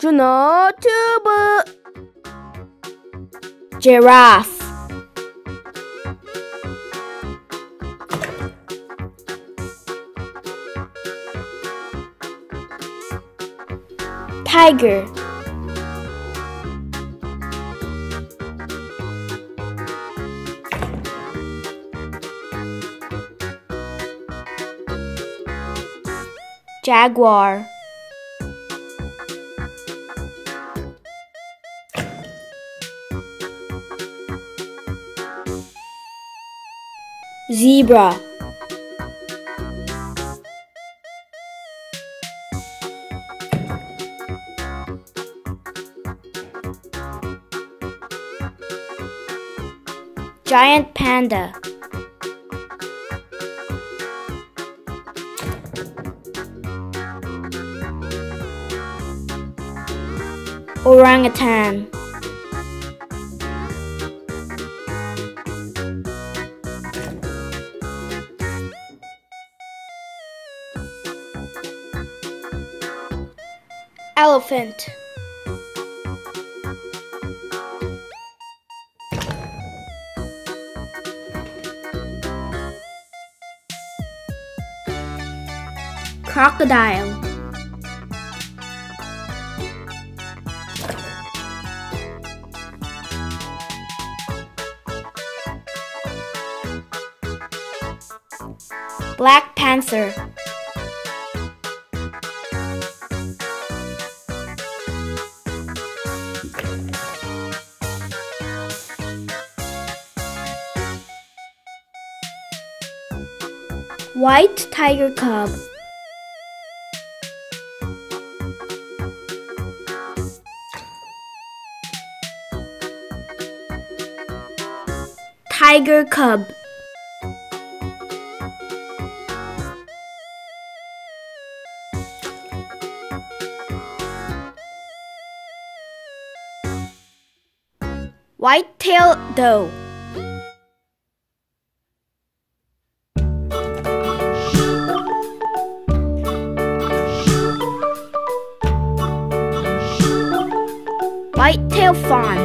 준호 튜브. Giraffe, Tiger, Jaguar, Zebra, Giant Panda, Orangutan, Elephant, Crocodile, Black Panther, White Tiger Cub, Tiger Cub, White-tailed doe, White-tailed fawn,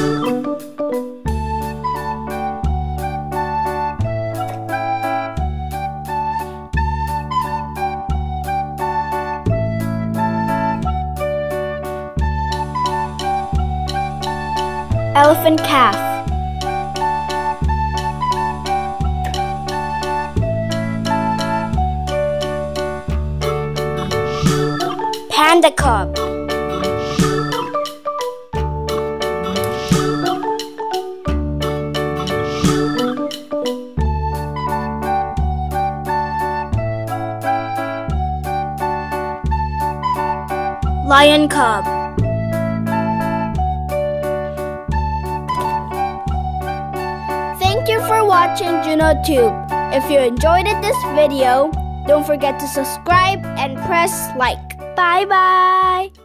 Elephant calf, Panda cub, Lion cub. Thank you for watching Juno Tube. If you enjoyed this video, don't forget to subscribe and press like. Bye bye!